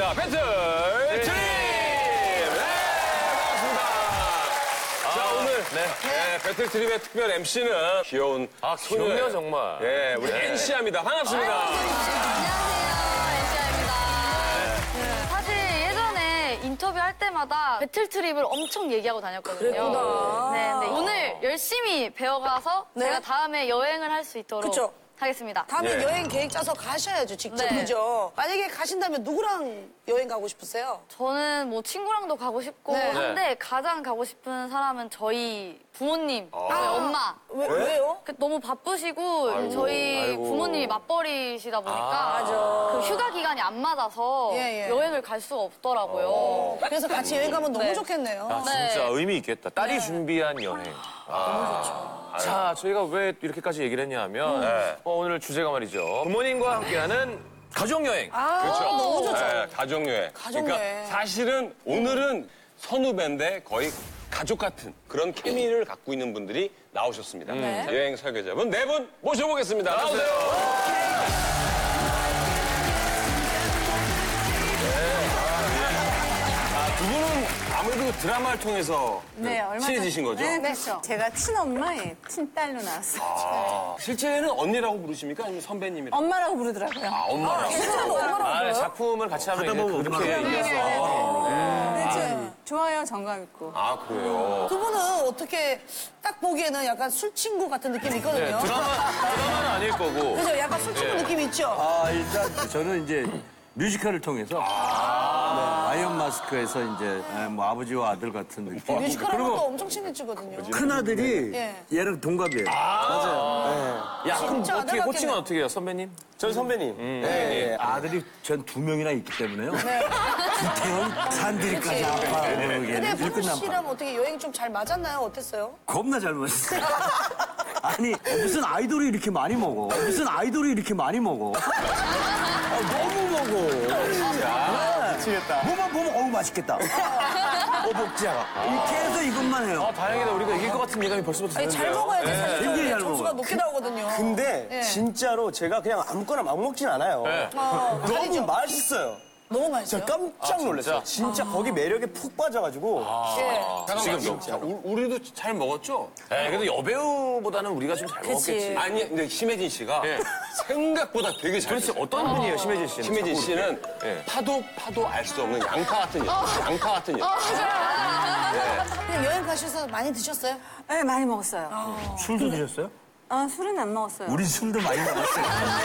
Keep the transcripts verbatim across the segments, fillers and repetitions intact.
자, 배틀 트립! 네, 반갑습니다. 자, 오늘 네. 네, 배틀 트립의 특별 엠씨는 귀여운 아, 귀엽네요, 정말. 예, 우리 네. 엔씨아입니다. 반갑습니다. 인터뷰할 때마다 배틀 트립을 엄청 얘기하고 다녔거든요. 그랬구나. 네, 네. 오늘 열심히 배워가서 네? 제가 다음에 여행을 할 수 있도록 그쵸. 하겠습니다. 다음에 예. 여행 계획 짜서 가셔야죠, 직접. 네. 그죠? 만약에 가신다면 누구랑 여행 가고 싶으세요? 저는 뭐 친구랑도 가고 싶고 네. 한데 가장 가고 싶은 사람은 저희 부모님, 저희 엄마. 왜, 왜요? 그 너무 바쁘시고 저희 아이고. 부모님이 맞벌이시다 보니까 맞아. 그 휴가 기간이 안 맞아서 예, 예. 여행을 갈 수가 없더라고요. 그래서 같이 여행 가면 너무 네. 좋겠네요. 아, 진짜 네. 의미 있겠다. 딸이 네. 준비한 여행. 너무 좋죠. 자, 저희가 왜 이렇게까지 얘기를 했냐면 어, 오늘 주제가 말이죠. 부모님과 함께하는 가족여행. 아, 그렇죠. 너무 좋죠. 네, 가족여행. 가족여행. 그러니까 사실은 오늘은 선후배인데 거의 가족 같은 그런 케미를 갖고 있는 분들이 나오셨습니다. 네. 자, 여행 설계자분 네 분 모셔보겠습니다. 나오세요. 두 분은 아무래도 드라마를 통해서 네, 얼마 전- 친해지신 거죠? 네, 그렇죠. 제가 친엄마의 친딸로 나왔어요. 아, 실제는 언니라고 부르십니까? 아니면 선배님이라고? 엄마라고 부르더라고요. 아, 엄마라고. 진짜로 엄마라고 아, 네, 불러요? 작품을 같이 하면 이제 그렇게 얘기해서. 네, 좋아요, 정감 있고. 아, 그래요? 두 분은 어떻게 딱 보기에는 약간 술친구 같은 느낌이 네, 있거든요. 드라마, 드라마는 아닐 거고. 그죠? 약간 술친구 네. 느낌 있죠? 아, 일단 저는 이제 뮤지컬을 통해서 네, 아이언 마스크에서 이제 에, 뭐 아버지와 아들 같은 느낌. 뮤지컬하면 또 엄청 친해지거든요. 큰 아들이 예. 얘랑 동갑이에요. 야, 그럼 진짜 어떻게 아들 호칭은 같겠네. 어떻게 해요, 선배님? 전 선배님. 네, 아들이 전 두 명이나 있기 때문에요. 구태현, 산들이까지 아빠. 근데 박우 씨랑 어떻게 여행 좀 잘 맞았나요? 어땠어요? 겁나 잘 먹었어요. 아니, 무슨 아이돌이 이렇게 많이 먹어? 무슨 아이돌이 이렇게 많이 먹어? 아, 너무 먹어. 진짜. 미치겠다. 뭐만 보면, 어우, 맛있겠다. 어, 먹자. 이렇게 해서 이것만 해요. 아, 다행이다. 우리가 이길 것 같은 예감이 벌써부터 아니, 드는데요. 잘 먹어야지, 네. 사실. 굉장히 잘 점수가 먹어요. 높게 나오거든요. 근데 네. 진짜로 제가 그냥 아무거나 막 먹진 않아요. 네. 어, 너무 아니죠. 맛있어요. 너무 맛있어요. 제가 깜짝 놀랐어요. 진짜, 거기 매력에 푹 빠져가지고. 예. 지금도. 자, 우- 우리도 잘 먹었죠? 네, 그래도 여배우보다는 우리가 좀 잘 먹었겠지. 아니, 근데 심혜진 씨가 예. 생각보다 되게 잘 도대체 어떤 분이에요, 심혜진 씨는? 심혜진 자꾸 씨는 이렇게. 예. 파도 파도 알 수 없는 양파 같은 여 양파 같은 여 그냥 여행 가셔서 많이 드셨어요? 네, 많이 먹었어요. 술도 드셨어요? 아, 술은 안 먹었어요. 우리 술도 많이 먹었어요.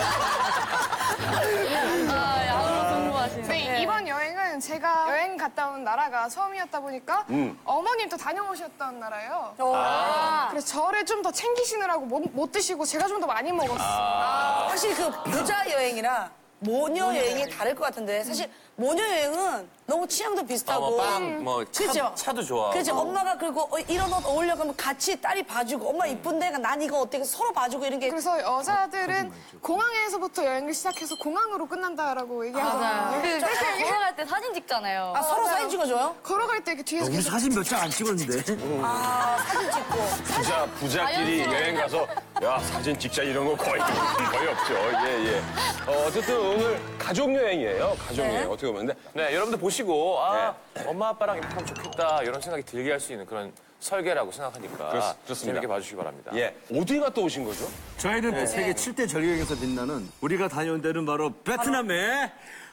아, 야구 궁금하시네. 네, 이번 여행은 제가 여행 갔다 온 나라가 처음이었다 보니까 어머님도 다녀오셨던 나라예요. 그래서 저를 좀 더 챙기시느라고 못, 못 드시고 제가 좀 더 많이 먹었어요. 확실히 그 부자 여행이랑 모녀 여행이 다를 것 같은데 사실 모녀 여행은 너무 취향도 아, 비슷하고 뭐 빵, 뭐 차, 그죠? 차도 좋아. 그죠? 엄마가 그리고 어, 이런 옷 어울려 그러면 같이 딸이 봐주고 엄마 이쁜데 난 이거 어때 서로 봐주고 이런 게 그래서 여자들은 공항에서부터 여행을 시작해서 공항으로 끝난다라고 얘기하잖아요. 맞아요. 그 네. 걸어갈 때 사진 찍잖아요. 아, 서로 사진 찍어줘요? 걸어갈 때 이렇게 뒤에서 우리 계속 사진 몇 장 안 찍었는데. 아 사진 찍고 부자 부자끼리 자연스러워. 여행 가서 야 사진 찍자 이런 거 거의 거의 없죠. 예예. 어, 어쨌든 오늘 가족 여행이에요. 가족 여행 어떻게 보면 근데 네, 여러분들 보시고, 아, 엄마, 아빠랑 이렇게 하면 좋겠다, 이런 생각이 들게 할 수 있는 그런 설계라고 생각하니까. 그렇- 그렇습니다. 재밌게 봐주시기 바랍니다. 예 어디 갔다 오신 거죠? 저희는 세계 칠 대 전력에서 빛나는 우리가 다녀온 데는 바로 베트남의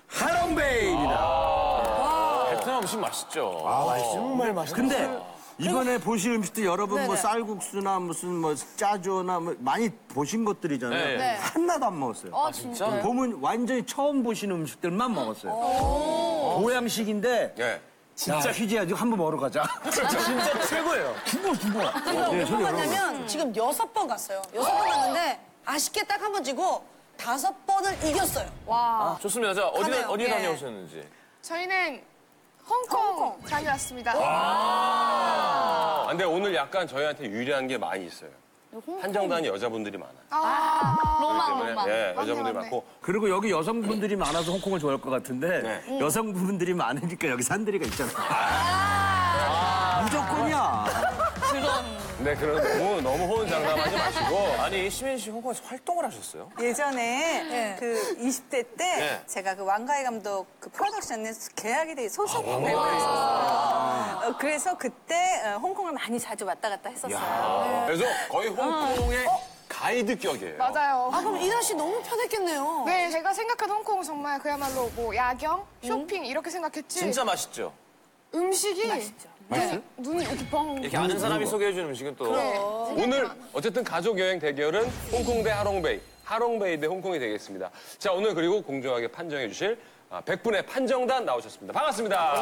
하롱베이입니다. 베트남 음식 맛있죠. 정말 맛있어. 근데 이번에 보신 음식도 여러분 뭐 네네. 쌀국수나 무슨 뭐 짜조나 뭐 많이 보신 것들이잖아요. 네. 네. 하나도 안 먹었어요. 아, 진짜? 보면 완전히 처음 보신 음식들만 먹었어요. 보양식인데 예. 진짜 휴지야, 이거 한번 먹으러 가자. 진짜 최고예요. 죽어, 죽어. 그래서 네, 몇 저도 번 여러 번 갔냐면 지금 여섯 번 갔어요. 여섯 번 갔는데 아쉽게 딱 한 번 지고 다섯 번을 이겼어요. 와. 좋습니다. 자, 어디, 가네요. 어디 예. 다녀오셨는지. 저희는 홍콩, 다녀왔습니다. 아, 근데 오늘 약간 저희한테 유리한 게 많이 있어요. 한정단이 여자분들이 많아요. 로망, 때문에 로망. 예, 여자분들이 맞네. 많고 그리고 여기 여성분들이 많아서 홍콩을 좋아할 것 같은데 네. 여성분들이 많으니까 여기 산들이가 있잖아. 무조건이야. 그런. 네, 그런 너무, 너무 호언장담하지 마시고. 아니, 시민 씨 홍콩에서 활동을 하셨어요? 예전에 네. 그 이십 대 때 네. 제가 그 왕가희 감독 그 프로덕션에 계약이 돼 소속 배우가 있었어요. 어, 그래서 그때 어, 홍콩을 많이 자주 왔다 갔다 했었어요. 그래서 거의 홍콩의 가이드격이에요. 맞아요. 아, 그럼 이나 씨 너무 편했겠네요. 네, 제가 생각한 홍콩은 정말 그야말로 뭐 야경, 쇼핑 이렇게 생각했지. 진짜 맛있죠? 음식이 맛있죠. 네, 눈이 이렇게 뻥. 이렇게 아는 사람이 소개해준 음식은 또. 네. 오늘 어쨌든 가족 여행 대결은 홍콩 대 하롱베이, 하롱베이 대 홍콩이 되겠습니다. 자, 오늘 그리고 공정하게 판정해 주실 백 분의 판정단 나오셨습니다. 반갑습니다.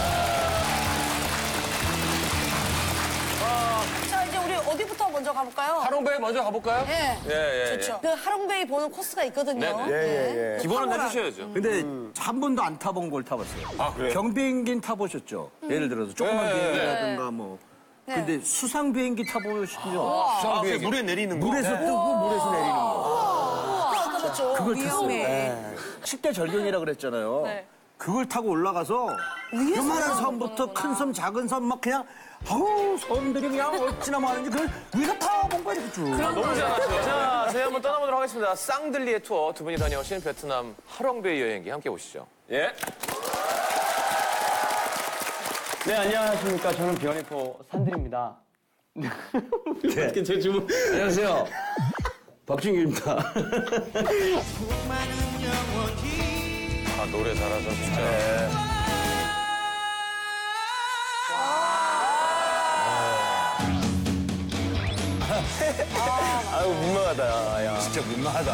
자, 이제 우리 어디부터 먼저 가볼까요? 하롱베이 먼저 가볼까요? 예. 예, 예. 좋죠. 그 하롱베이 보는 코스가 있거든요. 네네. 예, 예, 예. 기본은 해주셔야죠. 근데 한 번도 안 타본 걸 타봤어요. 아, 그래요? 경비행기는 타보셨죠? 예를 들어서 조그만 네. 비행기라든가 뭐. 근데 수상 비행기 타보시죠? 수상 비행기. 물에 내리는 거. 물에서 뜨고 물에서 내리는 거. 아, 타봤죠. 그걸 위험해. 탔어요. 십 대 절경이라 그랬잖아요. 그걸 타고 올라가서 요만한 섬부터 큰 섬, 작은 섬 막 그냥 아우 섬들이 그냥 어찌나 많은지 그걸 위에서 타본 거야 이렇게 쭉. 너무 잘하죠. 자, 저희 한번 떠나보도록 하겠습니다. 쌍들리의 투어 두 분이 다녀오신 베트남 하롱베이 여행기 함께 보시죠. 예. 네, 안녕하십니까. 저는 비어니포 산들입니다. 어떻게 제 주문. 안녕하세요. 박준규입니다. 아, 노래 잘하죠, 진짜. 아유, 민망하다. 야. 진짜 민망하다.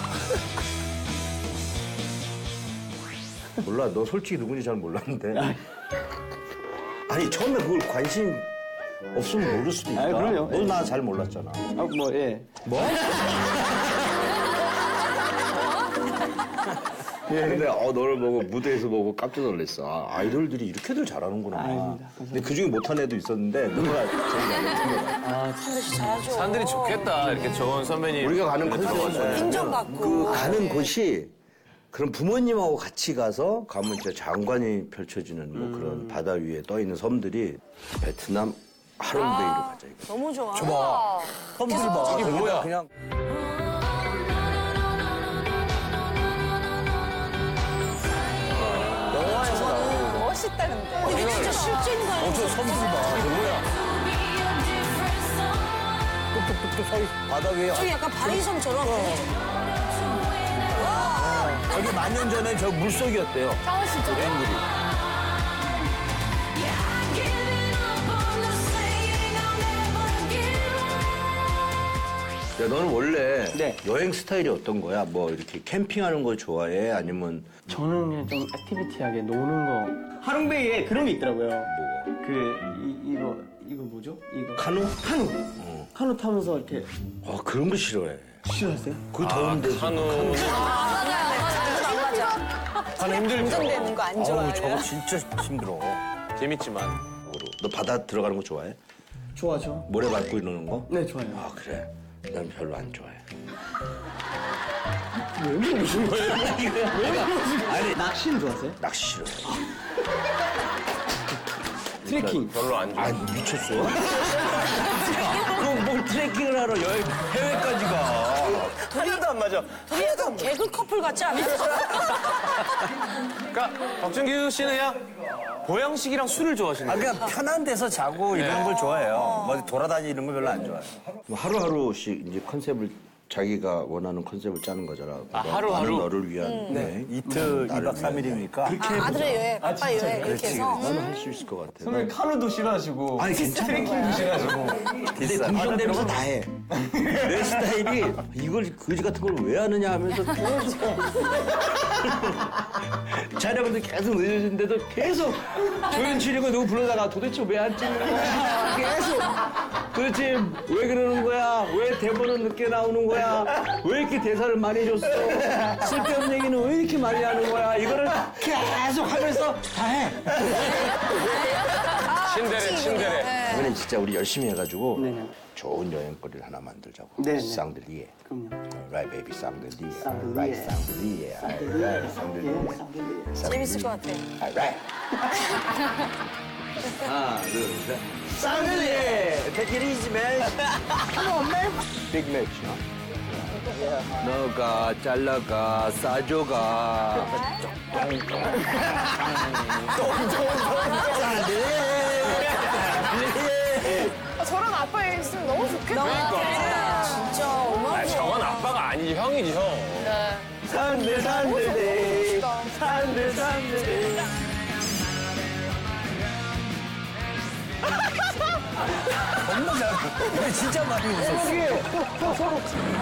몰라, 너 솔직히 누군지 잘 몰랐는데. 아니, 처음에 그걸 관심 없으면 모를 수도 있다. 아유, 그럼요. 너 나 잘 몰랐잖아. 아, 뭐, 예. 뭐? 예, 근데 어, 너를 보고 무대에서 보고 깜짝 놀랐어. 아, 아이돌들이 이렇게들 잘하는구나. 아닙니다. 근데 그중에 못한 애도 있었는데 너가 제일 잘했던 거야. 잘하죠. 산들이 좋겠다. 이렇게 좋은 선배님. 우리가 가는 컨셉은 인정받고. 그 가는 곳이 그런 부모님하고 같이 가서 가면 진짜 장관이 펼쳐지는 뭐 그런 바다 위에 떠 있는 섬들이 베트남 하롱베이로 가자 이거. 너무 좋아. 좋아. 섬들 봐. 이게 뭐야? 그냥 영화에서 나오는 멋있다 근데. 이게 진짜 실제 인간. 어, 저 섬들 봐. 저 뭐야? 뚝뚝뚝뚝 서 있, 바다 위에. 저기 약간 바리섬처럼. 저기 만 년 전에 저 물속이었대요. 아, 진짜? 여행들이. 야, 너는 원래 네. 여행 스타일이 어떤 거야? 뭐 이렇게 캠핑하는 거 좋아해? 아니면 저는 그냥 좀 액티비티하게 노는 거. 하롱베이에 그런 게 있더라고요. 뭐가? 그, 이, 이거, 이거 뭐죠? 이거. 카누? 카누. 카누 타면서 이렇게. 아, 그런 거 싫어해. 싫어하세요? 그 더운 데서. 카누. 카누 힘들죠? 운전되는 거 안 어우, 좋아해요. 저거 진짜 힘들어. 재밌지만. 너 바다 들어가는 거 좋아해? 좋아하죠? 모래 밟고 이러는 거? 네, 좋아요. 아, 그래. 난 별로 안 좋아해. 왜 물어보신 거예요? 왜 물어보신 거예요? 아니, 낚시는 좋아하세요? 낚시 싫어해. 트레킹. 별로 안 좋아. 아, 미쳤어? 그럼 뭘 트레킹을 하러 여행, 해외까지 가. 하나도 안 맞아. 둘이 약간 개그 커플 같지 않아요? 그러니까 박준규 씨는 그냥 보양식이랑 술을 좋아하시는 아, 거예요? 그냥 편한 데서 자고 이런 걸 좋아해요. 뭐 돌아다니는 거 별로 안 좋아해요. 뭐 하루하루씩 이제 컨셉을 자기가 원하는 컨셉을 짜는 거잖아. 아, 너- 하루하루? 나는 너를 위한 여행. 이틀, 나를 이박 삼일이니까. 아, 아들의 여행, 아빠 여행 이렇게 그렇지. 해서. 너는 할 수 있을 것 같아. 선배님 카누도 싫어하시고. 아니, 괜찮아. 트레킹도 싫어하시고. 근데 긍정되면서 다 해. 내 스타일이 이걸 거지 같은 걸 왜 하느냐 하면서 계속 촬영도 계속 늦어진데도 계속 조연출이고 누구 불러다가 도대체 왜 안 찍는 거야? 계속 도대체 왜 그러는 거야? 왜 대본은 늦게 나오는 거야? 왜 이렇게 대사를 많이 줬어? 쓸데없는 얘기는 왜 이렇게 많이 하는 거야? 이거를 계속 하면서 다 해. 친데레, 친데레. 이번엔 진짜 우리 열심히 해가지고 네네. 좋은 여행거리를 하나 만들자고. 네네. 쌍들리에. 그럼요. Right, baby, 쌍들리에. 쌍들리에. Right, 쌍들리에. Right, 쌍들리에. 예, 쌍들리. 재밌을 것 같아. Right. 하나, 둘, 셋. 쌍들리! Take it easy, man. Come on, man. Big match, huh? 너가 잘라가 싸줘가. 아, 저랑 아빠 있으면 너무 좋겠다. 진짜 어마. 아, 저건 아빠가 아니지, 형이지, 형. 산들, 산들리. 산들, 산들리. 너무 잘. 우리 진짜 많이 웃었어. 서로.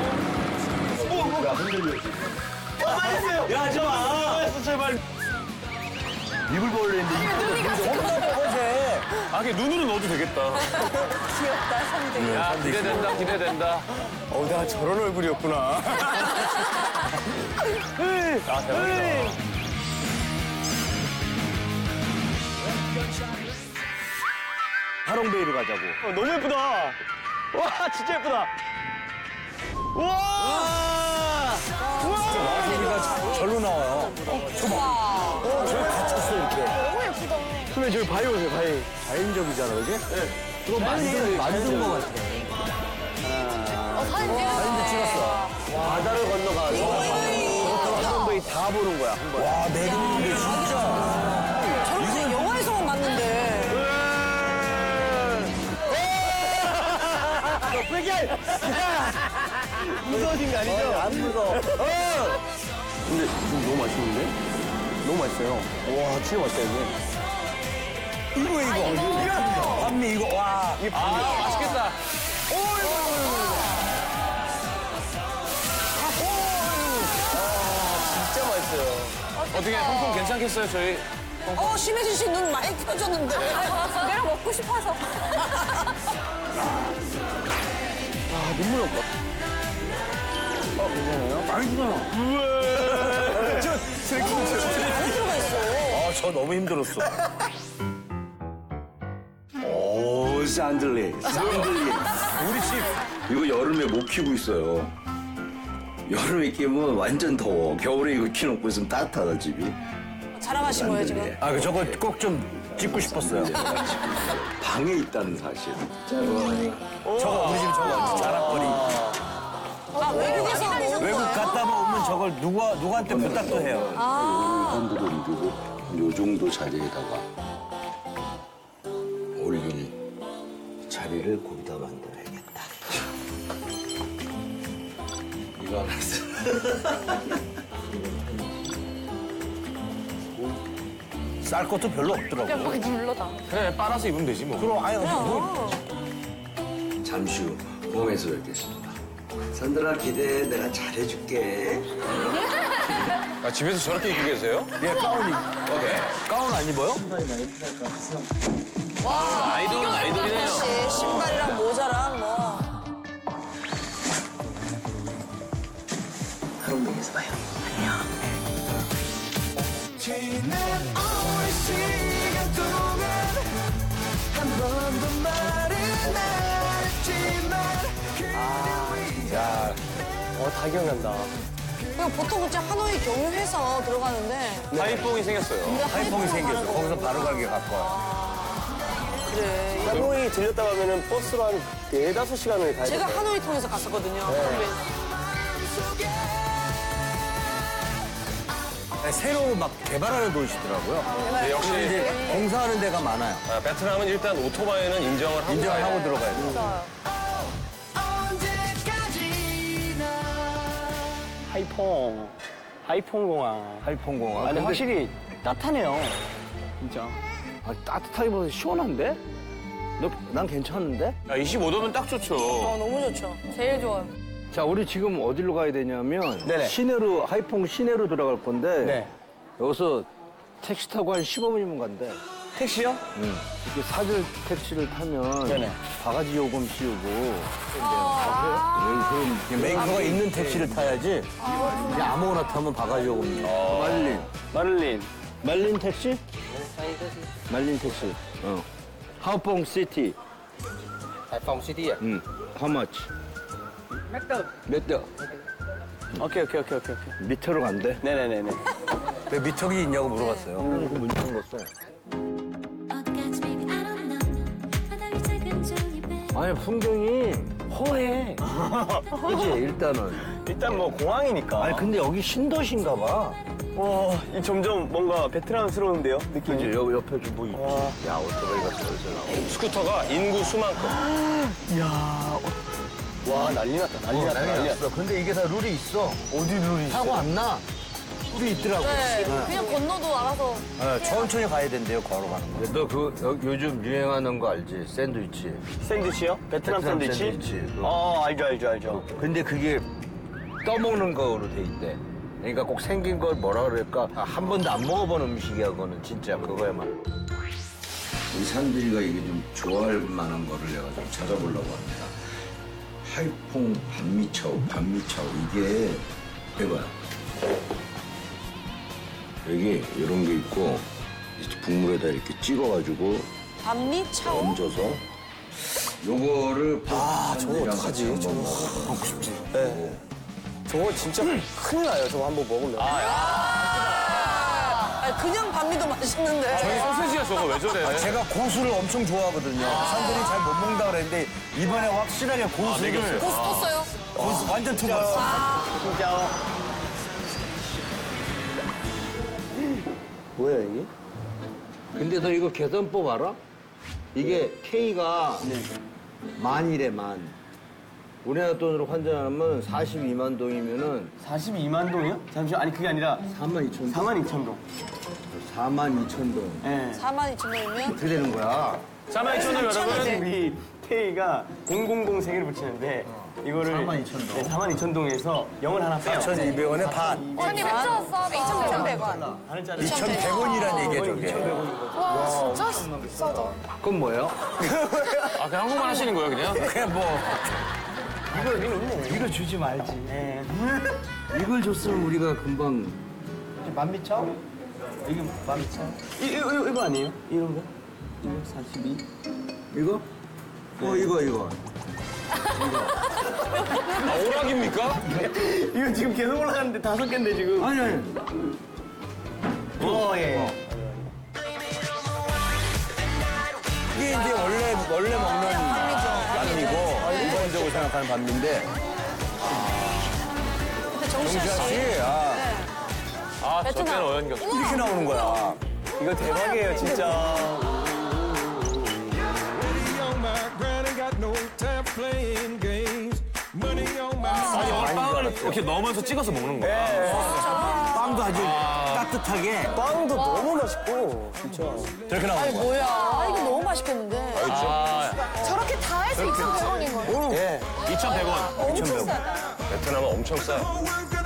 야, 흔들려. 야, 하지 마. 제발. 입을 벌리는데 입을 벌리는데 아, 그게 눈으로 넣어도 되겠다. 귀엽다, 선생님. 야, 기대된다, 기대된다. 어, 내가 저런 얼굴이었구나. 아, 대박이다. 하롱베이로 가자고. 어, 너무 예쁘다. 와, 진짜 예쁘다. 우와! 우와! 절로 나와요. 저봐. 어, 저기 갇혔어, 이렇게. 너무 예쁘다. 선배님, 저기 바위 오세요, 바위. 자연적이잖아, 그게? 네. 그거 만든, 만든 거 같아. 어, 사진 찍었어. 사진도 찍었어. 바다를 건너가서 하롱베이 다 보는 거야, 한 번. 와, 내리는데 진짜. 저렇게 영화에서만 봤는데. 무서워진 거 아니죠? 안 무서워. 근데 지금 너무 맛있는데? 너무 맛있어요. 와, 진짜 맛있다, 이게. 이거, 이거. 이거. 반미, 이거. 와. 이게 반미. 아, 맛있겠다. 오, 이거, 이거. 진짜 맛있어요. 어떻게, 홍콩 괜찮겠어요, 저희? 어, 심혜진 씨 눈 많이 펴졌는데. 내가 먹고 싶어서. 아, 눈물 날 것 같아. 어, 괜찮아요? 맛있어. 저, 트래킹, 들어가 있어. 아, 저 너무 힘들었어. 오, 산들리. 산들리. 우리 집. 이거 여름에 못 키우고 있어요. 여름에 키우면 완전 더워. 겨울에 이거 키워놓고 있으면 따뜻하다, 집이. 자랑하신 거예요, 지금? 아, 저거 꼭 좀 찍고 싶었어요. 방에 있다는 사실. 저거, 우리 집 저거 자랑거리. 아, 외국에서. 외국 갔다 오면 저걸 누가, 누구한테 부탁도 해요. 한도 옮기고 요 정도 자리에다가 올릴 자리를 거기다 만들어야겠다. 이거 하나 있어. 쌀 것도 별로 없더라고. 그냥 막 눌러다. 그래, 빨아서 입으면 되지, 뭐. 그럼, 아니, 뭐. 잠시 후 봄에서 뵙겠습니다. 산들아 기대해. 내가 잘해줄게. 아, 집에서 저렇게 입고 계세요? 얘 가운이. 가운 안 입어요? 아이돌은 아이돌이네요. 씨, 신발이랑 모자랑 뭐. 하롱베이에서 봐요. 야, 어, 다 기억난다. 그냥 보통 진짜 하노이 경유해서 들어가는데. 하이뽕이 생겼어요. 하이퐁이 생겼어. 거기서 바로 가게 가까워. 그래. 하노이 들렸다 가면은 버스로 한 네다섯 시간을 가야 돼. 제가 하노이 통해서 갔었거든요. 새로 막 개발하는 도시더라고요. 네, 역시 이제 공사하는 데가 많아요. 아, 베트남은 일단 오토바이는 인정을 하고 인정을 가야 하고 돼요. 들어가야 돼요. 하이퐁. 하이퐁 공항. 하이퐁 공항. 아, 근데 확실히 따뜻하네요. 진짜. 아, 따뜻하기보다 시원한데? 너, 난 괜찮은데? 야, 이십오 도면 딱 좋죠. 어, 너무 좋죠. 제일 좋아요. 자, 우리 지금 어디로 가야 되냐면 네네. 시내로, 하이퐁 시내로 들어갈 건데 네. 여기서 택시 타고 한 십오 분이면 간대. 택시요? 응. 이렇게 사절 택시를 타면 네네. 바가지 요금 씌우고 아~ 그럼 메이커가 있는 택시를 타야지 그냥 아무거나 타면 바가지 요금. 말린. 마를린. 말린 택시? 말린 택시. 어. 하이퐁 시티. 하이퐁 시티야. 응. How much? 몇 더? 몇 더? 오케이, 오케이, 오케이, 오케이. 오케이. 미터로 간대. 네네네네. 왜 미터기 있냐고 물어봤어요. 그 문자 온 거 써. 어디까지 baby 아니 풍경이 허해. 그지 일단은. 일단 뭐 공항이니까. 아니 근데 여기 신도시인가 봐. 와, 이 점점 뭔가 베트남스러운데요, 느낌이. 그지 여기 옆에 좀 뭐 있지. 야 오토바이가 슬슬 나오고. 스쿠터가 인구 수만큼. 와, 난리 났다, 난리 났다, 난리 났다. 났어. 근데 이게 다 룰이 있어. 어디 룰이 있어? 사고 안 나. 룰이 있더라고. 네, 그냥 건너도 알아서. 네, 천천히 가야 된대요 걸어가는 거. 너 그 요즘 유행하는 거 알지? 샌드위치. 샌드위치요? 베트남, 베트남 샌드위치? 샌드위치, 그거. 어, 알죠, 알죠, 알죠. 근데 그게 떠먹는 거로 돼 있대. 그러니까 꼭 생긴 걸 뭐라 그럴까? 아, 한 번도 안 먹어본 음식이야, 그거는 진짜 그거야말로. 우리 사람들이가 이게 좀 좋아할 만한 거를 내가 좀 찾아보려고 합니다. 하이퐁 반미차오, 반미차오 이게 해봐요. 여기 이런 게 있고 이제 국물에다 이렇게 찍어가지고 반미차오? 얹어서 요거를 아, 저거 랑 어떡하지? 같이 저거 한번 먹고 싶지. 네. 저거 진짜 큰일 나요, 저거 한번 먹으면. 아니, 그냥 반미도 맛있는데. 소세지가 저거 왜 저래? 아, 제가 고수를 엄청 좋아하거든요. 사람들이 잘 못 먹는다 그랬는데 이번에 확실하게 고수를 고수 텄어요? 고수 완전 투봤어. 진짜. 뭐야, 이게? 근데 너 이거 계산법 알아? 이게 K가 만이래 만. 우리나라 돈으로 환전하면 사십이만 동이면은 사십이만 동이요? 잠시만, 아니 그게 아니라 사만 이천 동. 사만 이천 동. 사만 이천 동. 예. 사만 이천 원이면? 어떻게 되는 거야? 사만 이천 원 여러분. 우리 K가 공공공 세 개를 붙이는데 이거를 사만 이천 동. 네, 사만 이천 동에서 영을 하나 빼요. 사천이백 원에 반. 언니 몇 줬어? 이천백 원. 반을 자르 이천백 원이란 얘기야, 저게. 와, 진짜 싸다. 그건 뭐예요? 아, 그냥 한국말 하시는 거예요, 그냥? 그냥 뭐. 이거, 이거 주지 말지. 이걸 줬으면 우리가 금방. 만미차? 이게 만미차? 이, 이거, 이거, 이거 아니에요? 이런 거? 이거 사십이? 이거? 어, 이거, 이거. 아, 오락입니까? 이거 지금 계속 올라가는데 다섯 개인데 지금. 아니, 아니. 어, 예. 이게 이제 원래, 원래 먹는 반미고, 일반적으로 생각하는 반미인데. 근데 정시아 정시아 씨. 씨, 아, 아, 저 때는 어연경. 이렇게 나오는 거야. 이거 대박이에요, 진짜. 아니, 오늘 빵을 이렇게 넣으면서 찍어서 먹는 거야. 빵도 아주 따뜻하게 빵도 너무 맛있고, 진짜. 저렇게 나오는 거야. 뭐야. 아, 이거 너무 맛있겠는데. 저렇게 다 해서 이천백 원인 거예요? 예. 이천백 원. 엄청 싸다. 베트남은 엄청 싸요.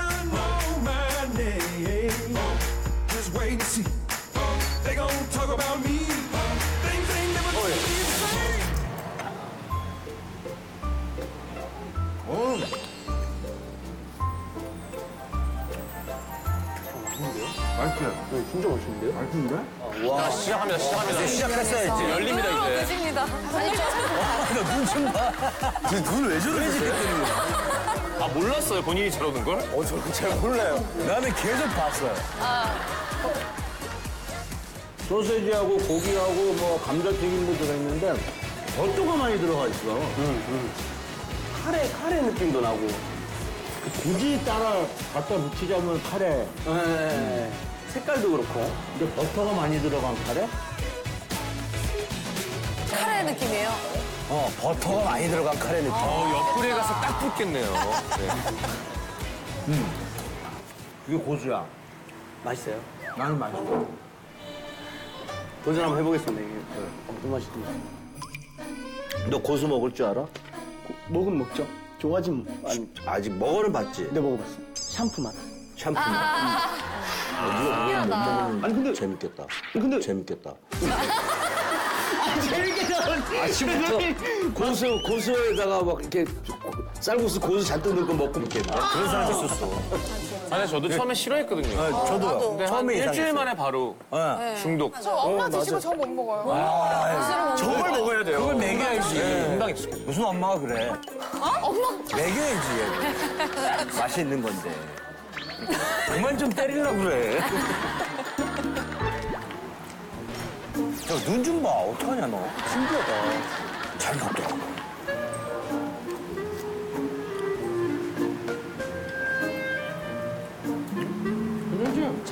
와, 시작합니다, 시작합니다. 시작했어야지. 열립니다, 이제. 드십니다. 눈왜 저러지? 아, 몰랐어요, 본인이 저러는 걸? 어, 저는 잘 몰라요. 나는 계속 봤어요. 소세지하고 고기하고 뭐 감자튀김도 들어있는데 버터가 많이 들어가 있어. 카레, 카레 느낌도 나고. 굳이 따라 갖다 붙이자면 카레. 예. 색깔도 그렇고. 근데 버터가 많이 들어간 카레? 카레 느낌이에요. 어, 버터가 많이 들어간 카레 느낌. 어, 옆구리에 가서 딱 붙겠네요. 네. 이게 고수야. 맛있어요? 나는 맛있어. 도전 한번 해보겠습니다, 이게. 어떤 맛이든지. 너 고수 먹을 줄 알아? 먹은 먹죠? 좋아하지 뭐. 아니, 아직 먹어는 봤지? 네, 먹어봤어. 샴푸 맛. 샴푸. 신기하다. 아니, 근데. 재밌겠다. 근데. 재밌겠다. 재밌게 나왔지. 아침부터 고수, 고수에다가 막 이렇게 쌀국수 고수 잔뜩 넣고 먹고 먹겠네. 그런 사람 있었어. 아니, 저도 처음에 싫어했거든요. 아, 저도요. 근데 한 처음에 일주일 이상했어요. 만에 바로 어. 중독. 저 엄마 드시고 저 못 먹어요. 저걸 먹어야 돼요. 그걸 먹여야지. 금방 익숙해. 무슨 엄마가 그래? 엄마 먹여야지. 얘를. 맛이 있는 건데. 그만 좀 때리려고 그래. 저 눈 좀 봐. 어떡하냐, 너. 신기하다. 잘 먹더라고.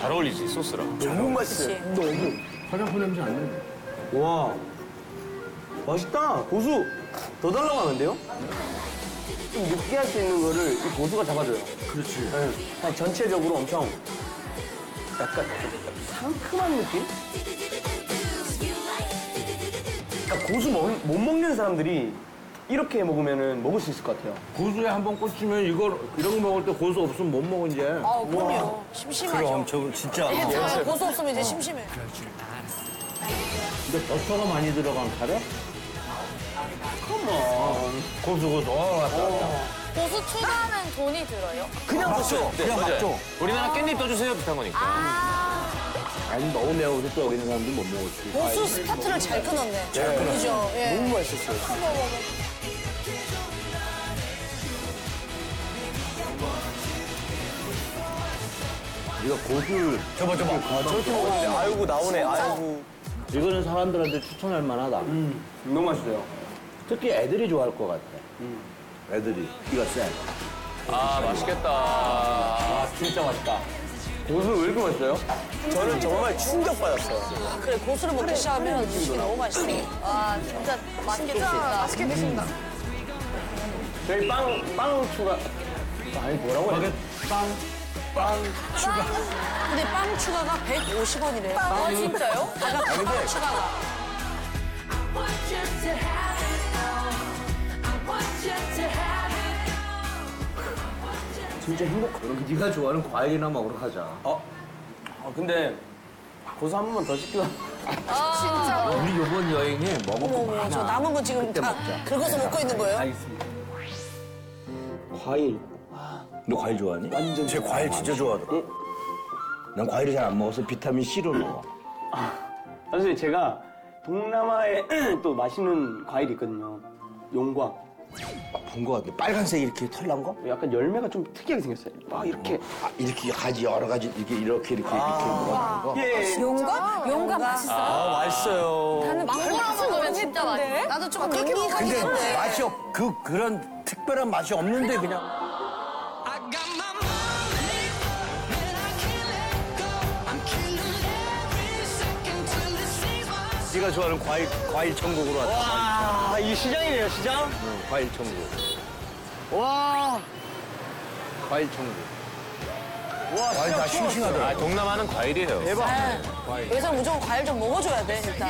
잘 어울리지, 소스랑. 너무 맛있어요. 너무. 화장품 냄새 안 나네. 와. 맛있다. 고수 더 달라고 하는데요? 좀 느끼할 수 있는 거를 이 고수가 잡아줘요. 그렇지. 네. 아니, 전체적으로 엄청 약간 상큼한 느낌? 그러니까 고수 먹, 못 먹는 사람들이 이렇게 먹으면 먹을 수 있을 것 같아요. 고수에 한 번 꽂히면 이걸 이런 거 먹을 때 고수 없으면 못 먹어 이제. 아, 그럼요. 심심하죠. 그럼 저 진짜. 아, 고수 없으면 이제 심심해. 근데 버터가 많이 들어간 카레? 컴온. 고수 고수. 어, 맞다. 고수 추가하면 돈이 들어요? 그냥 맞죠? 그냥 맞아요. 맞죠? 우리나라 깻잎 떠주세요, 비슷한 거니까. 아니 너무 매워서 또 여기 있는 사람들 못 먹었지. 고수 스타트를 잘 끊었네. 잘 끊었죠. 예. 너무 맛있었어요. 네가 고수를 저봐, 저봐. 저렇게 먹었는데 아이고 나오네. 아이고. 이거는 사람들한테 추천할 만하다. 너무 맛있어요. 특히 애들이 좋아할 것 같아. 애들이. 이거 쎄. 아, 맛있겠다. 아 진짜 맛있다. 고수 왜 이렇게 맛있어요? 저는 정말 충격받았어요. 아, 그래, 고수를 먹기 시작하면 음식이 너무 맛있어. 와 진짜 맛있겠다. 맛있게 드신다. 저희 빵, 빵 추가. 아니 뭐라고 해야 돼? 근데 빵 추가가 백오십 원이래요. 아 진짜요? 아까 그 빵 추가가. 진짜 행복해. 그럼 네가 좋아하는 과일이나 먹으러 가자. 어? 아 근데 고수 한 번만 더 시키면. 진짜. 우리 이번 여행에 먹을 거 어머, 많아. 저 남은 거 지금 그때 다 먹자. 긁어서 먹고 있는 거예요? 알겠습니다. 과일. 너 과일 좋아하니? 완전. 제 과일 진짜 좋아하더라. 난 과일을 잘 안 먹어서 비타민 C로 먹어. 선생님 제가 동남아에 또 맛있는 과일이 있거든요. 용과. 본 거 같아. 빨간색 이렇게 털난 거? 약간 열매가 좀 특이하게 생겼어요. 막 이렇게. 아, 이렇게 가지 여러 가지 이렇게 이렇게 이렇게 이렇게 먹는 거. 예. 용과? 용과 맛있어요. 아 맛있어요. 망고랑 먹으면 진짜 맛있어. 나도 조금 밍밍하긴 근데 한데. 맛이 없, 그 그런 특별한 맛이 없는데 그냥. 네가 좋아하는 과일 과일 천국으로 왔다. 와, 이 시장이네요, 시장? 응, 과일 천국. 와. 과일 천국. 와, 과일 다 싱싱하더라. 아, 동남아는 과일이에요. 대박. 여기서 무조건 과일 좀 먹어줘야 돼, 일단.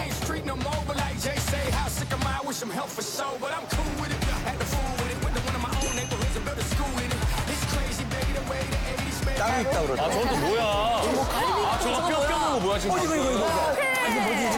땅이 있다 그러더라. 아, 저건 또 뭐야? 아, 저거 뼈, 뼈 먹은 거 뭐야, 지금? 이거 이거 이거. 이게 뭐지?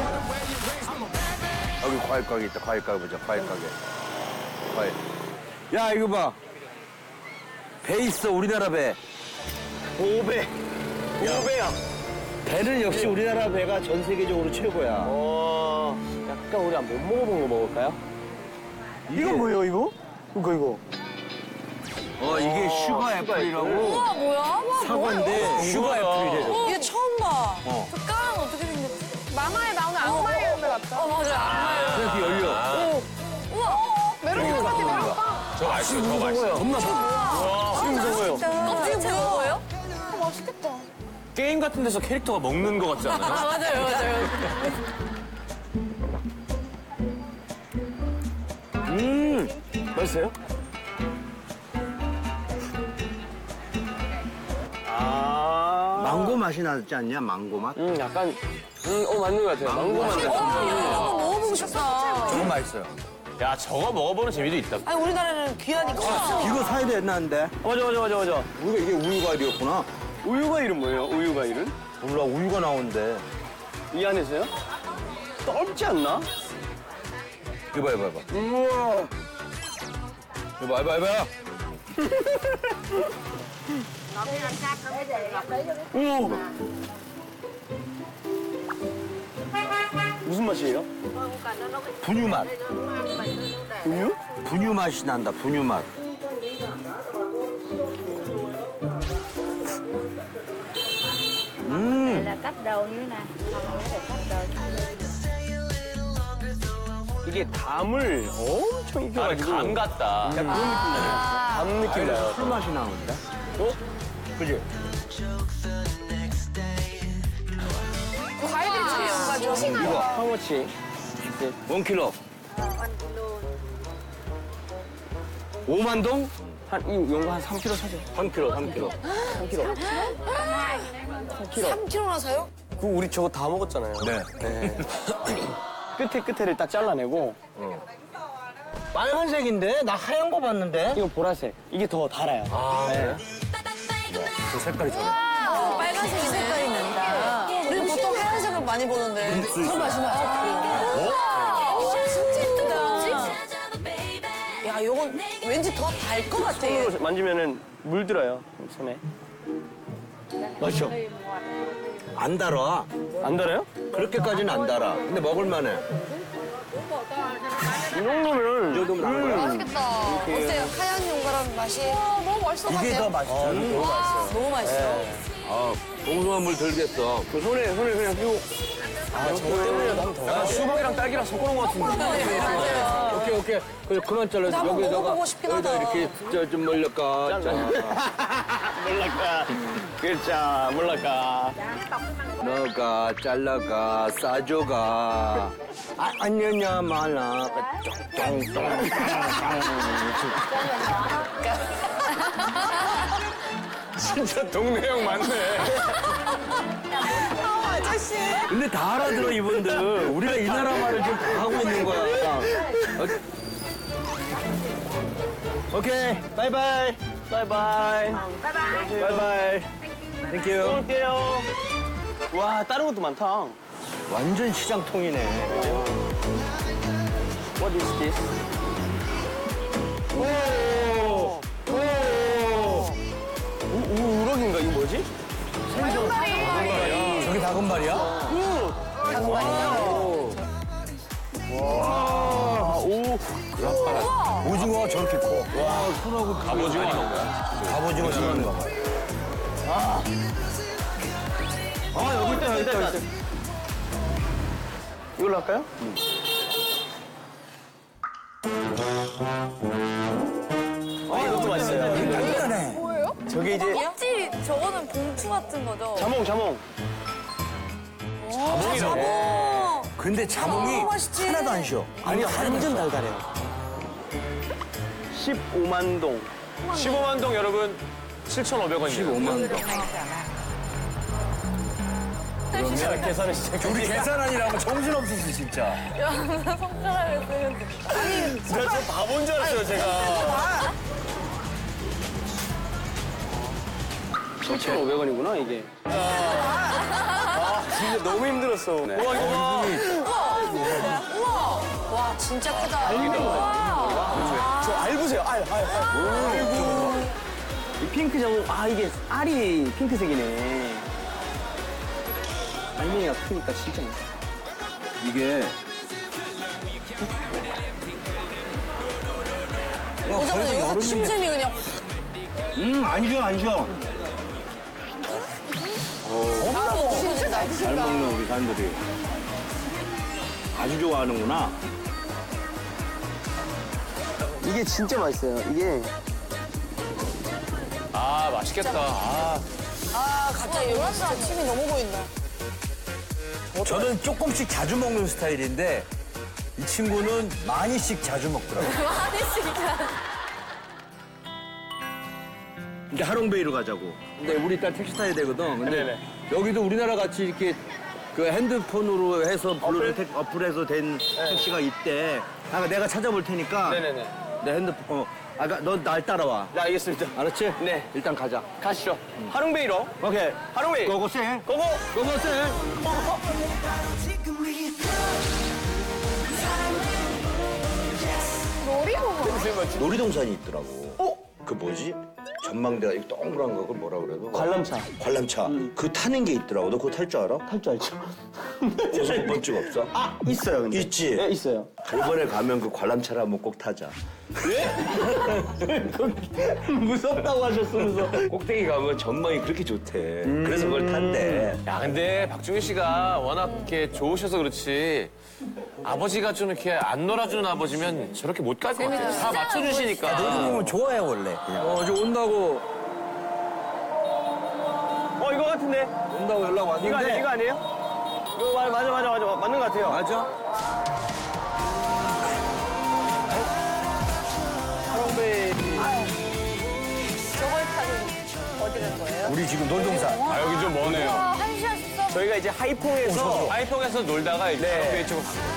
여기 과일 가게 있다. 과일 가게 보자. 과일 가게. 과일. 야 이거 봐. 배 있어 우리나라 배. 오배. 오배야. 배는 역시 우리나라 배가 전 세계적으로 최고야. 어, 약간 우리 못 먹어본 거 먹을까요? 이거 뭐예요, 이거? 이거, 이거. 어 이게 슈가 애플이라고 우와 뭐야? 와 사과인데 슈가 애플이래. 이게 처음 봐. 젓가락은 어떻게 생겼지? 만화에 나오는 악마의 열매 같다. 어 맞아. 악마예요. 이렇게 열려. 우와. 메론빵 같아, 메론빵. 저 맛있어, 저 맛있어. 겁나 봐. 지금 저거요. 껍질째 먹어요? 아, 맛있겠다. 게임 같은 데서 캐릭터가 먹는 거 같지 않아요? 아 맞아요 맞아요. 음, 맛있어요? 아. 망고 맛이 나지 않냐? 망고 맛? 음, 약간, 음, 어, 맞는 것 같아요. 망고 맛. 한번 먹어보고 싶다. 조금 맛있어요. 야, 저거 먹어보는 재미도 있다. 아니, 우리나라는 귀하니까. 없으니까. 이거 사야 되는데. 맞아, 맞아, 맞아, 맞아. 우리가 이게 우유 과일이었구나. 우유 과일은 뭐예요? 우유 과일은? 몰라 우유가 나온대. 이 안에서요? 떫지 않나? 이봐 이봐 이봐. 우와. 이봐 이봐 이봐. 오. 무슨 맛이에요? 분유 맛. 우유? 분유 맛이 난다. 분유 맛. 음. là cách đầu như thế này, còn cái là cách đầu. 이게 담을 엄청 아, 익혀가지고. 감 같다. 그런 느낌 나요. 감 느낌 나요. 술 맛이 나는데? 어? 그지? 싱싱하다. 하우머치? 원 킬로. 오만 동? 한, 이 용거 한 삼 킬로그램 사죠. 삼 킬로, 삼 킬로. 삼 킬로그램. 삼 킬로나 사요? 그 우리 저거 다 먹었잖아요. 네. 네. 끝에 끝에를 딱 잘라내고. 빨간색인데? 나 하얀 거 봤는데? 이거 보라색. 이게 더 달아요. 아, 네. 그 색깔이 저래. 빨간색 색깔이 난다. 우리 보통 하얀색을 많이 보는데. 더 맛이 나죠. 어? 진짜 예쁘다. 야, 요건 왠지 더 달 것 같아. 손으로 만지면은 물들어요, 손에. 맛있어. 안 달아. 안 달아요? 그렇게까지는 안 달아. 근데 먹을만해. 이 정도면. 이 정도면 안 거야. 맛있겠다. 어때요? 하얀 용과랑 맛이. 너무 맛있어. 이게 더 맛있어. 너무 맛있어. 너무 맛있어. 아, 옹성한 물 들겠어. 그 손에, 손에 그냥 끼고. 아, 저거 때문에라도 한번 더. 아, 수박이랑 딸기랑 섞어놓은 것 같은데. 오케이, 오케이. 그래, 그만 잘라서 한번 여기다가. 먹어보고 싶긴 여기다 하다. 이렇게 저, 좀 멀렸까. 몰라까. 그렇죠, 몰라까. 너가 잘라가 싸줘가. 아, 안녕냐 말라. 똥똥똥. 진짜 동네 형 맞네. 근데 다 알아들어 이분들. 우리가 이 나라 말을 지금 다 하고 있는 거야. 어, 오케이, 바이바이. 바이바이. 바이바이. 땡큐. 또 올게요. 와, 다른 것도 많다. 완전 시장통이네. What is this? 오! 오! 우, 우, 우럭인가? 이거 뭐지? 저게 다금발이야? 와, 오. 오징어가 저렇게 커. 와, 손하고 갑오징어 아닌 거야? 갑오징어 생긴가 봐. 아, 여기 있다, 여기 있다, 여기 있다. 이걸로 할까요? 응. 아, 이것도 맛있어요. 단단해. 뭐예요? 저게 이제 껍질, 저거는 봉투 같은 거죠? 자몽, 자몽. 자몽이라고? 근데 자몽이 너무 맛있지. 하나도 안 쉬어. 아니, 완전 달달해요. 십오만 동. 십오만 동 여러분 칠천오백 원이에요. 십오만 동. 그러면 계산을 시작해. 우리 계산하느라고 정신없었어, 진짜. 야, 나 손가락을 쓰는데. 진짜 저 바본 줄 알았어요, 제가. 칠천오백 원이구나, 이게. 아, 진짜 너무 힘들었어. 와, 이거 봐. 우와. 와, 진짜 크다. 저 알 보세요, 알, 알, 알. 아이고. 이 핑크 자몽, 아, 이게 알이 핑크색이네. 알맹이가 크니까 진짜. 이게. 보자마자 여기서 침샘이 그냥. 음, 안 쉬어, 안 쉬어. 바로 드신다. 잘 먹는 우리 사람들이. 아주 좋아하는구나. 이게 진짜 맛있어요. 이게. 아 맛있겠다. 아. 아, 갑자기 여기 진짜 침이 너무 보인다. 저는 조금씩 자주 먹는 스타일인데 이 친구는 많이씩 자주 먹더라고요. 많이 진짜. 이제 하롱베이로 가자고. 근데 우리 딸 택시 타야 되거든. 근데 네네. 여기도 우리나라 같이 이렇게 그 핸드폰으로 해서 불러는 택, 어플에서 된 택시가 있대. 아, 내가 찾아볼 테니까. 네네네. 내 핸드폰. 어, 아까 너 날 따라와. 네, 알겠습니다. 알았지? 네. 일단 가자. 가시죠. 하롱베이로. 오케이. 하롱베이. 고고세. 고고. 고고세. 놀이공원. 놀이동산이 있더라고. 어? 그 뭐지? 전망대가 이렇게 동그란 거 그걸 뭐라 그래도? 관람차. 관람차. 그 타는 게 있더라고. 너 그거 탈 줄 알아? 탈 줄 알죠? 거기서 본 적 없어? 아, 있어요, 근데. 있지? 네, 있어요. 이번에 가면 그 관람차를 한번 꼭 타자. 무섭다고 하셨으면서. 꼭대기 가면 전망이 그렇게 좋대. 그래서 그걸 탄대. 야 근데 박중현 씨가 워낙 이렇게 좋으셔서 그렇지 아버지가 좀 이렇게 안 놀아주는 아버지면 저렇게 못 갈 것 같아요. 다 맞춰주시니까. 놀이공원 좋아해 원래. 어, 이제 온다고 어, 이거 같은데? 온다고 연락 왔는데. 이거 아니에요? 이거 아니에요? 이거 맞아, 맞아, 맞아, 맞아. 맞는 것 같아요. 맞아? 하롱베이. 저걸 타고 어디 갈 거예요? 우리 지금 놀동산. 아, 여기 좀 머네요. 아, 한 시간 십사 분. 저희가 이제 하이퐁에서 하이퐁에서 놀다가 이제 네. 하롱베이 쪽으로 가.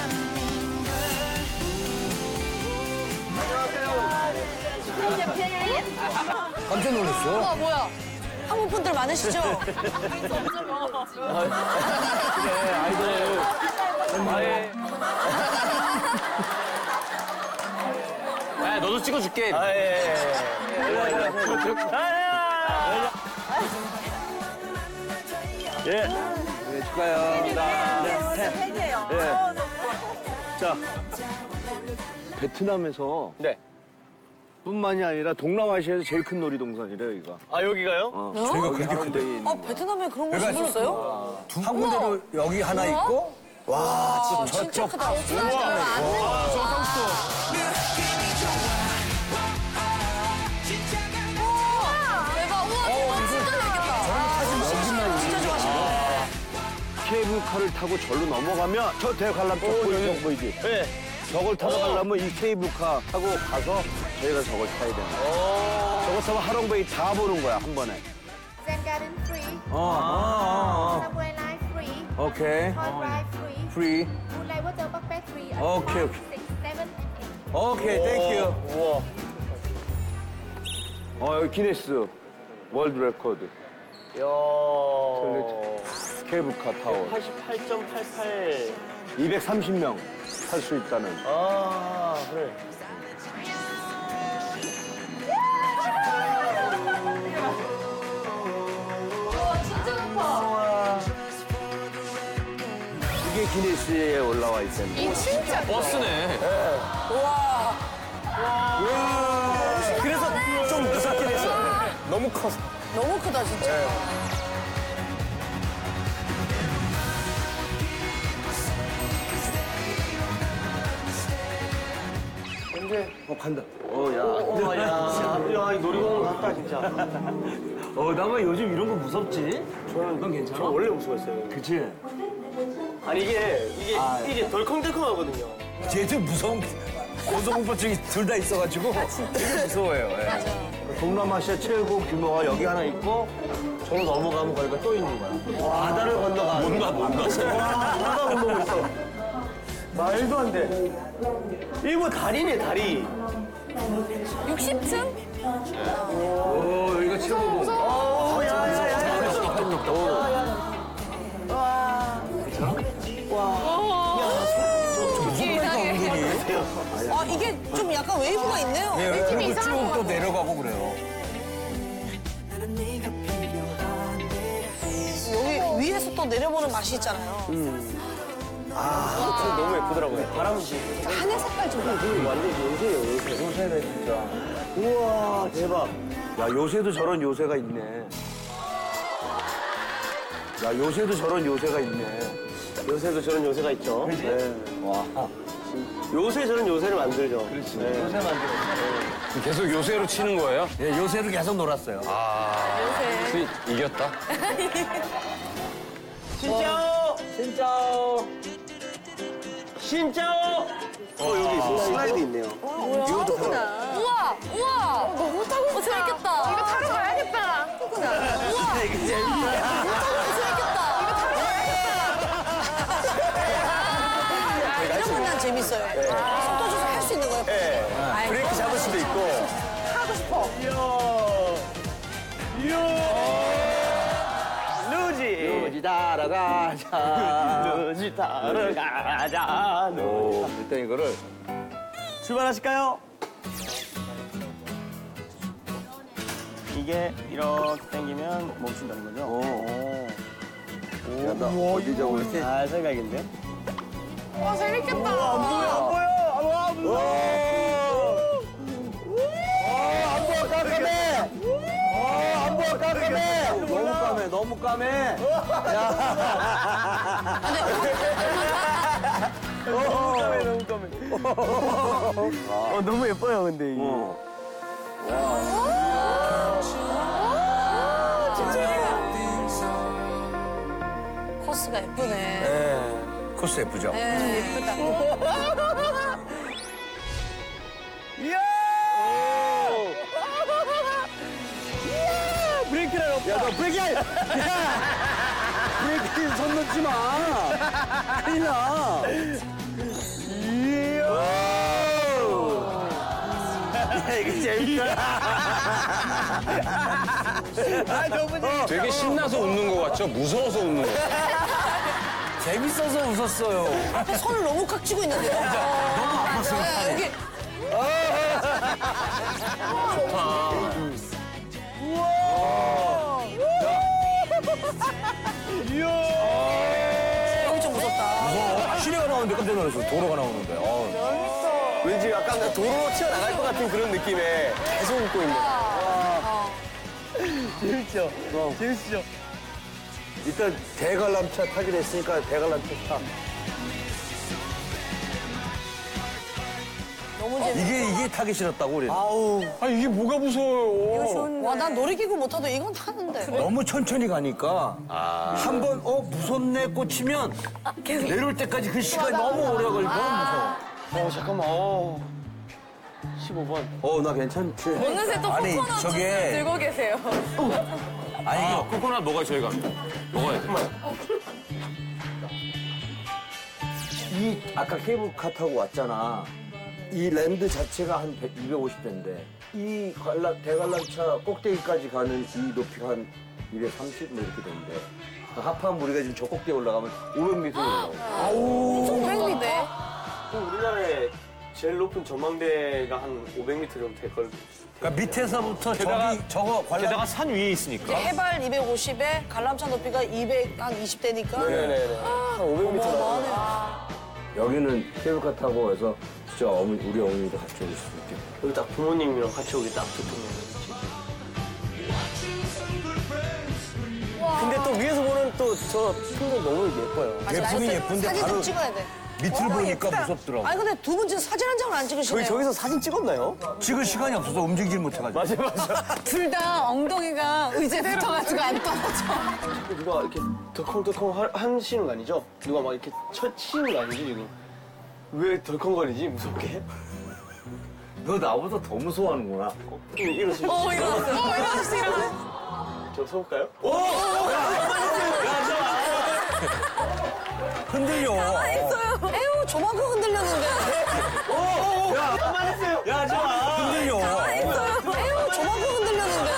깜짝 놀랐어. 아, 뭐야. 한국 분들 많으시죠? 그래, 아이돌. 아예. 아, 너도 찍어줄게. 아, 예, 예. 일로, 일로. 아, 예. 네, 축하해요. 네, 팬이에요. 예. 어, 너무 자, 베트남에서 네. 뿐만이 아니라 동남아시아에서 제일 큰 놀이동산이래요, 이거. 아, 여기가요? 어, 저희가 그렇게 큰데. 아, 베트남에 그런 곳이 있었어요? 한 군데로 여기 하나 있고, 와, 진짜 진짜 저쪽. 크다. 대박. 우와, 진짜 재밌겠다. 진짜 좋아하시네. 케이블카를 타고 절로 넘어가면 저 대관람 쪽 보이지? 저거 보이지? 네. 저걸 타고 가려면 이 케이블카 타고 가서 저희가 저걸 타야 되는 거야. 저거 타면 하롱베이 다 보는 거야, 한 번에. Zen Garden free, 어, 어, Subway Line free, 어. 오케이. Hot Ride free, 프리. Moonlight Water Park Bed free. Okay, okay. Six, seven, eight. 오케이, 땡큐. 우와. 어, 여기 기네스 월드 레코드. 야. 케이블카 타워. 팔십팔 점 팔팔. 이백삼십 명 탈 수 있다는. 아, 그래. 이게 기네스에 올라와 있다는. 이 진짜 버스네. 그래서 좀 무섭긴 했어. 너무 커서. 너무 크다, 진짜. 어, 간다. 어, 야. 어, 야. 야, 이 놀이공원 같다, 진짜. 어, 나만 요즘 이런 거 무섭지? 저는, 넌 괜찮아? 저 원래 무서웠어요. 그치? 아니, 이게, 이게, 아, 이게 덜컹덜컹하거든요. 쟤도 무서운, 고소공포증이 둘 다 있어가지고 되게 무서워요. 예. 동남아시아 최고 규모가 여기 하나 있고 저로 넘어가면 거기가 또 있는 거야. 바다를 건너가. 뭔가, 뭔가. 바다 건너고 있어. 말도 안 돼. 일본 다리네, 다리. 육십 층? 오, 여기가 최고봉. 어, 야, 야, 야. 아, 이게 좀 약간 웨이브가 있네요. 예, 그리고 쭉 또 내려가고 그래요. 여기 위에서 또 내려보는 맛이 있잖아요. 아, 너무 예쁘더라고요. 바람지. 하늘 색깔 좀 봐. 완전 요새예요, 요새. 요새네, 진짜. 우와, 대박. 야, 요새도 저런 요새가 있네. 야, 요새도 저런 요새가 있네. 요새도 저런 요새가 있죠. 네. 와. 요새 저런 요새를 만들죠. 그렇지. 네. 요새 만들어. 계속 요새로 치는 거예요? 예, 요새로 계속 놀았어요. 그 이겼다. 신짜오! 신짜오! 신짜오! 어, 여기 슬라이드 있네요. 이것도 우와, 우와. 너무 타고 싶다. 재밌겠다. 이거 타러 가야겠다. 우와. 이게 재밌다. 재밌겠다. 이런 건 난 재밌어요. 손 떠줘서 할 수 있는 거예요. 아이고. 브레이크 잡을 수도 있고. 하고 싶어. 루지! 루지 타러 가자. 루지 타러 가자. 오, 일단 이거를. 출발하실까요? 이게 이렇게 당기면 멈춘다는 거죠? 오. 야, 나 어디 저거 이렇게. 아, 생각인데? 와, 재밌겠다. 안 보여, 안 보여! 안 보여! 안 보여, 깜깜해! 어, 안 보여, 깜깜해! 너무 까매, 너무 까매! 너무 까매, 너무 까매. 어, 너무 예뻐요, 근데 이게. 코스가 예쁘다, 예쁘네. 네. 코스 예쁘죠? 네, 예쁘다. 이야! 이야! 브레이크를 없다. 야, 너 브레이크! 야! 브레이크 손 놓지 마. 큰일 나. 이야! 야, 이거 재밌다. 아, 너무 재밌다. 되게 신나서 웃는 것 같죠? 무서워서 웃는 것 같죠? 재밌어서 웃었어요. 앞에 손을 너무 꽉 쥐고 있는데요. 너무 아팠어요. 네, 여기. 여기 좀 무섭다. 무서워. 시내가 나오는데 깜짝 놀랐어. 도로가 나오는데. 어. 왠지 약간 도로로 튀어나갈 것 같은 그런 느낌에 계속 웃고 있는. 재밌죠? 재밌죠? 일단 대관람차 타기로 했으니까 대관람차 타. 너무 재밌어. 이게, 이게 타기 싫었다고, 우리. 아우. 아니, 이게 뭐가 무서워요? 와, 난 놀이기구 못 타도 이건 타는데. 너무 천천히 가니까 한 번 어 무섭네 꽂히면 내려올 때까지 그 시간이 너무 오래 걸리고 너무 무서워. 어, 잠깐만. 어. 십오 번. 어 나 괜찮지. 어느새 또 아니, 코코넛 저게- 들고 계세요. 아니 아, 이거 코코넛 먹어야 저희가 먹어야 돼. 이 아까 케이블카 타고 왔잖아. 이 랜드 자체가 한 백, 이백오십 대인데 이 관람, 대관람차 꼭대기까지 가는 이 높이가 한 이백삼십 뭐 이렇게 되는데 합하면 우리가 지금 저 꼭대기 올라가면 오백 미터 올라가고. 엄청 뺑긴데? 우리나라에 제일 높은 전망대가 한 오백 미터 정도 될 걸. 그러니까 밑에서부터 게다가- 저기 저거 관람 게다가 산 위에 있으니까. 해발 이백오십에 관람차 높이가 이백이십 대니까. 네네네. 한 오백 미터 나오네. 여기는 케이블카 타고 해서 진짜 어머니, 우리 어머니도 같이 오실 수 있게. 여기 딱 부모님이랑 같이 오기 딱 좋겠네요. 근데 또 위에서 보는 또 저 풍경 너무 예뻐요. 예쁘긴 예쁜데 사진 바로 좀 찍어야 돼. 밑을 보니까 무섭더라고. 아니 근데 두 분 지금 사진 한 장을 안 찍으시네요. 저희 저기서 사진 찍었나요? 찍을 시간이 없어서 움직이질 못해가지고. 맞아 맞아. 둘 다 엉덩이가 의자에 붙어가지고 안 떨어져. 누가 이렇게 덜컹덜컹 하- 하시는 거 아니죠? 누가 막 이렇게 쳐 치는 거 아니지 지금? 왜 덜컹거리지 무섭게? 너 나보다 더 무서워하는구나. 어, 일어서. 어, 일어났어. 어, 일어났어, 일어났어. 저 서볼까요? 흔들려. 에휴, 저만큼 흔들렸는데. 야, 하지 마. 흔들려. 에휴, 저만큼 흔들렸는데.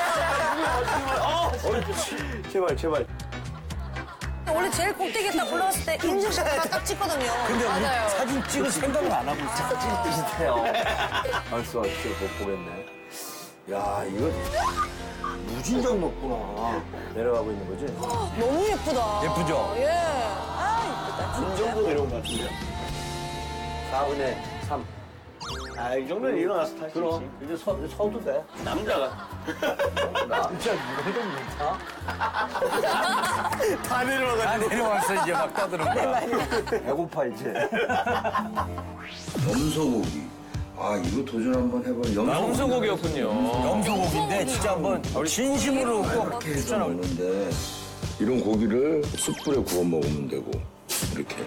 제발 제발. 원래 제일 꼭대기에 딱 올라갔을 때 인증샷 하나 딱 찍거든요. 근데 우리 사진 찍을 생각을 안 하고 있어. 사진 비슷해요. 알았어, 알았어. 못 보겠네. 야, 이거 무진장 높구나. 내려가고 있는 거지? 너무 예쁘다. 예쁘죠? 예. 아, 예쁘다. 이 정도 내려온 것 같은데요? 사분의 삼. 아, 이 정도는 일어나서 탈 수 있지. 그럼 이제 서, 서도 돼. 남자가. 남자 이거도 괜찮아? 다 내려와가지고. 다 내려왔어, 이제 막 떠드는 거야. 배고파, 이제. 염소고기. 아 이거 도전 한번 해봐. 염소고기였군요. 염소고기인데 진짜 한번 진심으로 꼭 이렇게 해서 추천하고. 먹는데 이런 고기를 숯불에 구워 먹으면 되고 이렇게.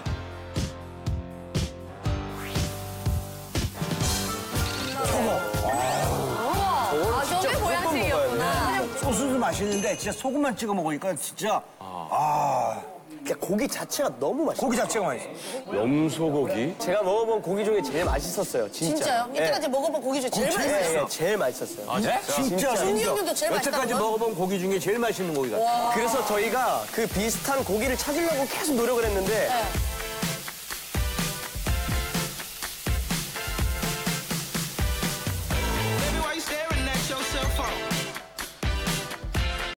아, 저게 보양식이었구나. 소스도 맛있는데 진짜 소금만 찍어 먹으니까 진짜 아 고기 자체가 너무 맛있어. 고기 자체가 맛있어. 염소고기? 제가 먹어본 고기 중에 제일 맛있었어요. 진짜. 진짜요? 이때까지 먹어본 고기 중에 제일 예, 맛있어요. 예, 제일 맛있었어요. 아, 진짜? 진짜 준이 형님도 제일 여태까지 맛있다고요? 먹어본 고기 중에 제일 맛있는 고기 같아. 그래서 저희가 그 비슷한 고기를 찾으려고 계속 노력을 했는데